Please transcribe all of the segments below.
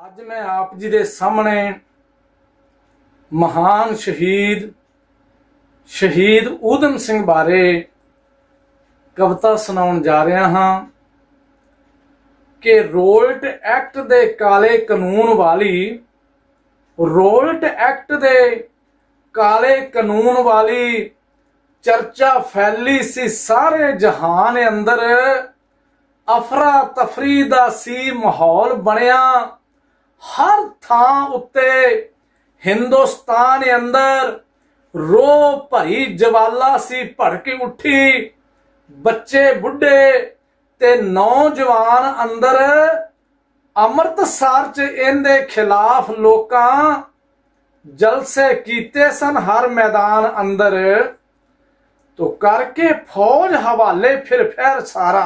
ਅੱਜ मैं आप जी के सामने महान शहीद ऊधम सिंह बारे कविता सुनाउण जा रहा हाँ कि रोल्ट एक्ट दे काले कानून वाली रोल्ट एक्ट दे काले कानून वाली चर्चा फैली सी सारे जहान अंदर अफरा तफरी दा सी माहौल बनया हर थां उत्ते हिंदुस्तान अंदर रो भरी जवाला सी भड़की उठी बच्चे बुढ़े ते नौजवान अंदर अमृतसर च इहदे खिलाफ लोकां जलसे कीते सन हर मैदान अंदर तो करके फौज हवाले फिर सारा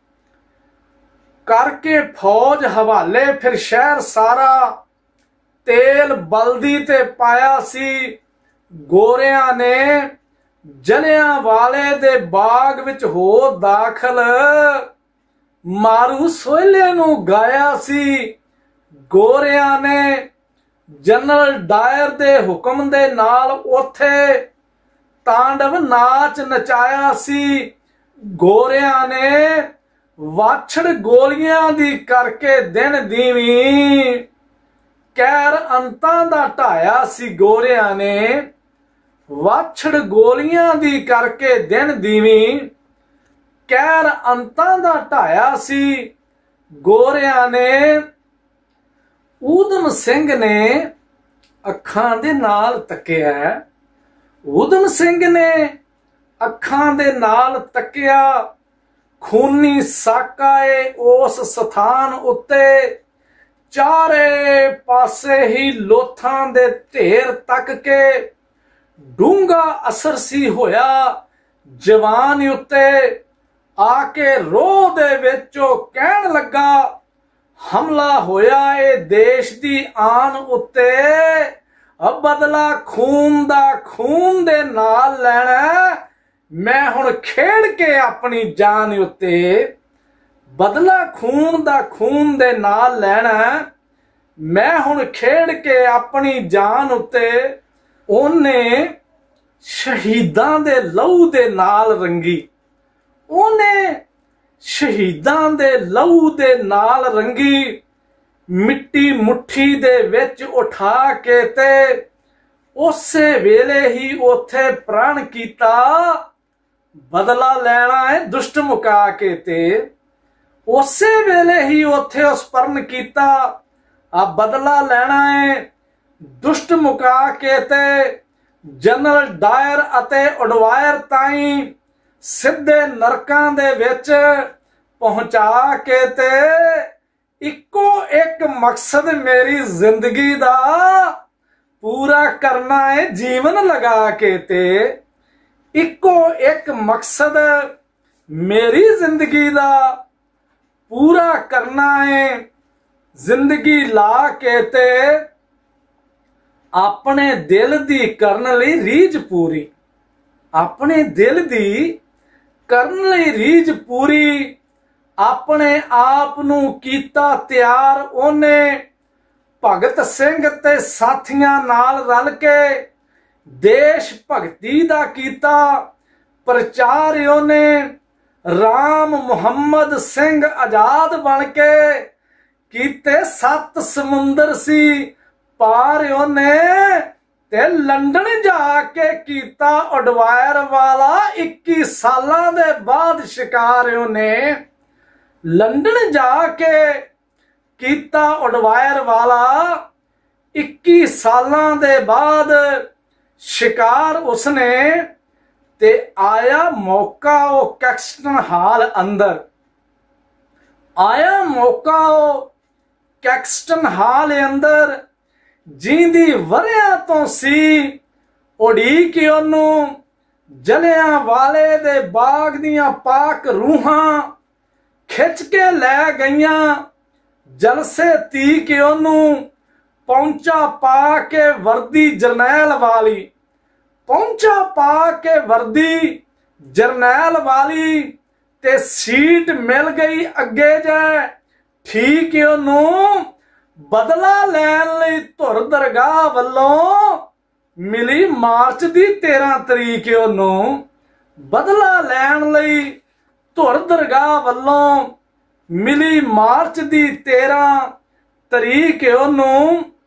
करके फौज हवाले फिर शहर सारा तेल बल्दी ते पाया सी गोरियां ने जलियां वाले दे बाग विच हो दाखल मारू सोहले नू गाया सी गोरियां ने जनरल डायर दे हुक्म दे नाल ओथे तांडव नाच नचाया सी गोरियां ने वाछड़ गोलियां दी करके दिन दीवी कैर अंतां दा ढाया सी गोरियां ने वाछड़ गोलियां दी करके दिन दीवी कैर अंतां दा ढाया सी गोरियां ने ऊधम सिंह ने अखां दे नाल तकिया ऊधम सिंह ने अखां दे नाल तकिया खूनी साकाए उस स्थान उत्ते चारे पासे ही लोथां दे ढेर तक के डूंगा असर सी होया जवान उत्ते आके रो दे विचों कहन लगा हमला होया ए देश दी आन उत्ते अब बदला खून दा खून दे नाल लैना मैं हुण खेड़ के अपनी जान उत्ते बदला खून दा खून दे नाल लैना मैं हुण खेड़ के अपनी जान उत्ते ओने शहीदां दे लहू दे नाल रंगी ओने शहीदां दे लहू दे नाल रंगी मिट्टी मुट्ठी दे विच उठा के ते उसे वेले ही ओथे प्राण कीता बदला लेना है दुष्ट मुका के ते उसे वेले ही ओथे उस परण कीता आ बदला लेना है दुष्ट मुका के ते जनरल डायर अते उडवायर ताई सिद्धे नरकां दे विच पहुंचा के ते इको एक मकसद मेरी जिंदगी दा पूरा करना है जीवन लगा के ते इको एक मकसद मेरी जिंदगी दा पूरा करना है जिंदगी ला के ते अपने दिल दी करन लई रीझ पूरी अपने दिल दी करन लई रीझ पूरी अपने आप नू कीता तैयार ओने भगत सिंह ते साथियां नाल रल के देश भगती दा कीता प्रचार ओने राम मुहम्मद सिंह आजाद बन के कीते 7 समुंदर सी पार ओने ते लंडन जाके कीता उडवायर वाला 21 सालां दे बाद शिकार ओने लंडन जाके कीता उडवायर वाला 21 सालां दे बाद शिकार उसने ते आया मौका ओ कैक्सटन हाल अंदर आया मौका ओ कैक्सटन हाल अंदर जिंदी वरियां तो सी उड़ीक ओनू जलियां वाले दे बाग दियां पाक रूहां खिच के लै गईयां जलसे ती के ओनू पहुंचा पा के वर्दी जरनैल वाली पहुंचा पा के वर्दी जरनैल वाली ते सीट मिल गई अगे जाए ठीक ओनू बदला लैन लई धुर दरगाह वल्लों मिली मार्च दी 13 तरीक ओनूं। बदला लैन लई धुर दरगाह वल्लों मिली मार्च दी 13 तरीक ओनूं।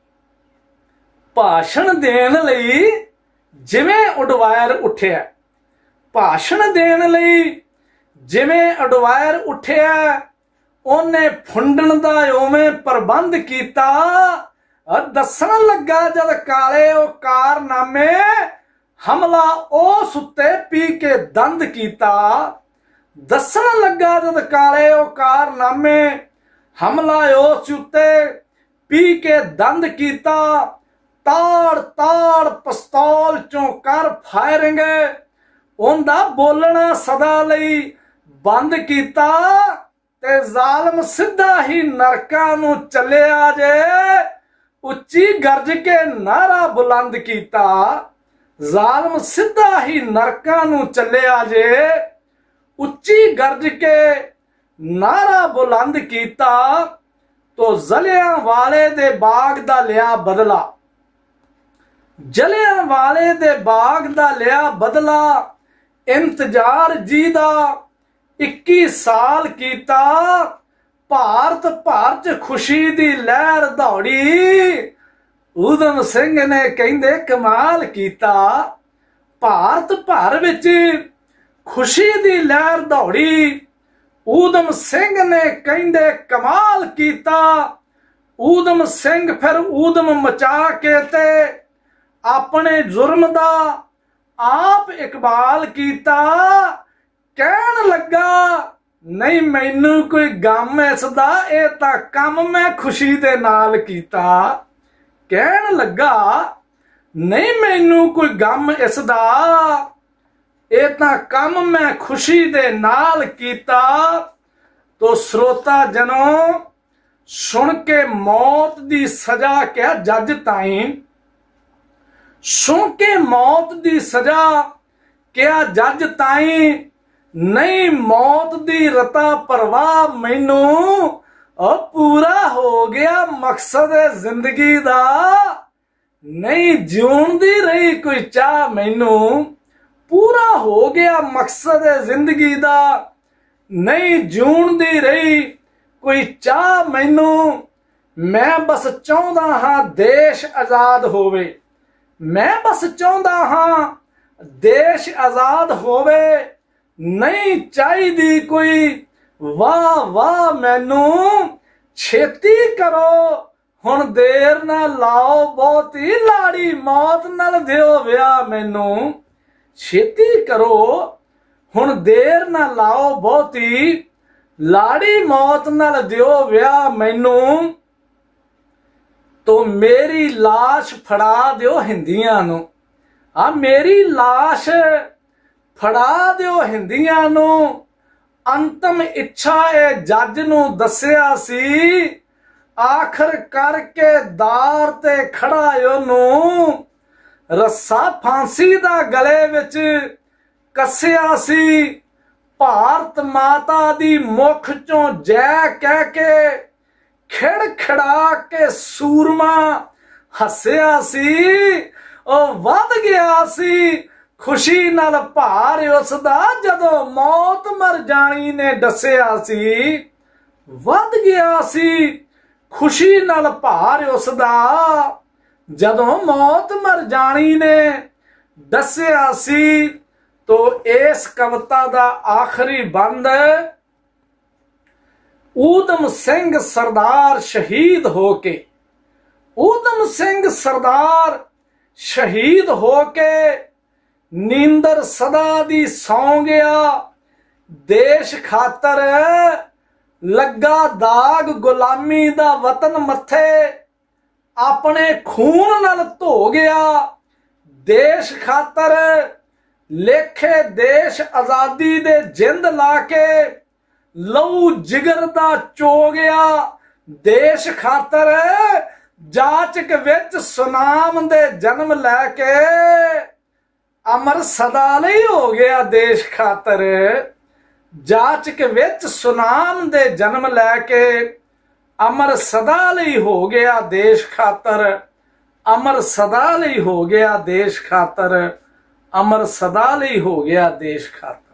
भाषण देण लई जिवें उडवायर उठिया, भाषण देण लई जिवें उडवायर उठिया, ओने फुंडण दा उवें प्रबंध कीता। दसन लगा जद काले ओ कारनामे, हमला उस उत्ते पी के दंद कीता। दसन लगा जद काले ओ कारनामे, हमला उस उत्ते पी के दंद कीता। ताड़ ताड़ पिस्तौल चों कर फायरिंग, उनदा बोलना सदा लई बंद कीता। ते जालम सिद्धा ही नरकां नूं चलिया जे, उच्ची गरज के नारा बुलंद कीता। जालम सिद्धा ही नरकां नूं चलिया जे, उच्ची गरज के नारा बुलंद कीता। तो जलियां वाले दे बाग दा लिया बदला, जलियां वाले दे बाग दा लिया बदला। इंतजार जी दा 21 साल कीता। भारत भर च खुशी दी लहर दौड़ी, ऊधम सिंह ने कहंदे कमाल कीता। भारत भर विच खुशी दी लहर दौड़ी, ऊधम सिंह ने कहंदे कमाल कीता। ऊधम सिंह फिर ऊधम मचा के ते अपने जुर्म दा आप इकबाल कीता। कहन लगा नहीं मैनू कोई गम इसदा, ये तां कम मैं खुशी दे नाल कीता। कहन लगा नहीं मैनू कोई गम इसदा, ये तां कम मैं खुशी दे नाल कीता। तो श्रोता जनों सुन के मौत दी सजा क्या जज ताईं, सुन के मौत दी सजा क्या जज ताईं। नहीं मौत दी रता परवाह मैनू, पूरा हो गया मकसद जिंदगी दा। नहीं जीउण दी रही कोई चाह मैनू, पूरा हो गया मकसद जिंदगी दा। नहीं जीउण दी रही कोई चाह मैनू, मैं बस चाहुंदा हां देश आजाद होवे। मैं बस चाहुंदा हां देश आजाद होवे। नहीं चाहिदी कोई वाह वाह मैनू, छेती करो हुण देर ना लाओ बहुती, लाड़ी मौत नाल दिओ विआह मैनू। छेती करो हुण देर ना लाओ बहुती, लाड़ी मौत नाल दिओ विआह मैनू। तो मेरी लाश फड़ा दिओ हिंदियां नूं, मेरी लाश फड़ा दिओ हिंदियां नूं। अंतम इच्छा ए जज नूं दस्सिया सी, आखिर करके दार ते खड़ा ओनूं। रस्सा फांसी दा गले विच कस्सिया सी, भारत माता दी मुख चों जय कह के खिड़ खिड़ा के सूरमा हस्सिया सी। ओ वध गया सी खुशी नाल भार उसदा, जदों मौत मर जानी ने दस्सिया सी। वध गया सी खुशी नाल भार उसदा, जदों मौत मर जानी ने दस्सिया सी। तो इस कविता दा आखिरी बंद, ऊधम सिंह सरदार शहीद होके, ऊधम सिंह सरदार शहीद होके नींदर सदा दी सौ गया। देश खातर लगा दाग गुलामी दा वतन मथे, अपने खून नाल धो गया। देश खातर लेखे देश आजादी दे जिंद लाके, लहू जिगर दा चो गया। देश खातर जाचक विच सुनाम दे जन्म लैके, अमर सदा लई हो गया। देश खातर जाचक विच सुनाम दे जन्म लैके, ਅਮਰ ਸਦਾ ਲਈ ਹੋ ਗਿਆ ਦੇਸ਼ ਖਾਤਰ, ਅਮਰ ਸਦਾ ਲਈ ਹੋ ਗਿਆ ਦੇਸ਼ ਖਾਤਰ, ਅਮਰ ਸਦਾ ਲਈ ਹੋ ਗਿਆ ਦੇਸ਼ ਖਾਤਰ।